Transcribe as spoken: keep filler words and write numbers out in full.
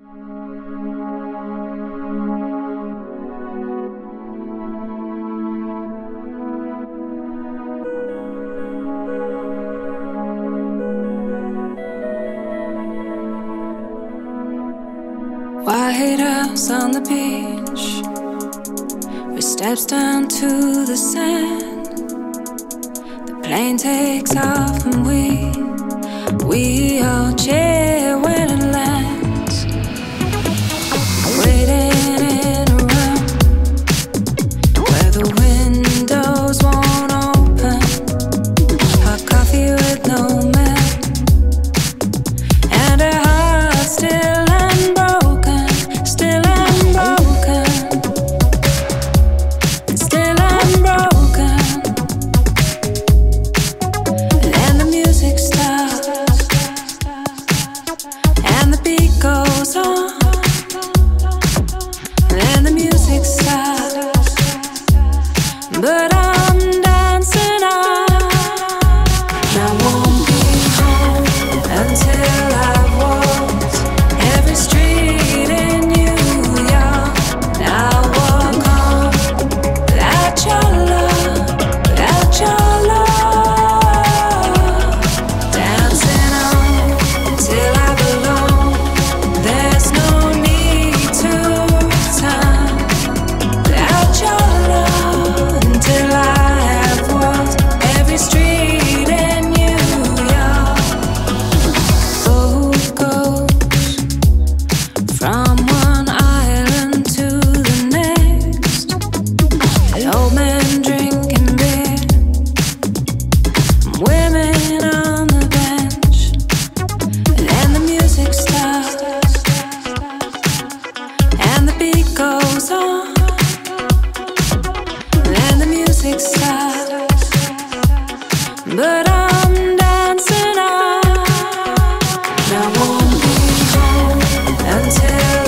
White house on the beach, with steps down to the sand. The plane takes off and we, we all cheer when it lands. Waiting in a room where the windows won't open. Hot coffee with no milk, and a heart still but I'm dancing on. I won't be home until I've walked every street in New York. I'll walk home without your love, without your love. Dancing on till I belong. There's no need to return without your love. Till I have walked every street in New York. Boat goes from one island to the next. An old man drinking beer, women on the bench, and then the music starts, and the beat goes on. Music stops, but I'm dancing on. I won't be home until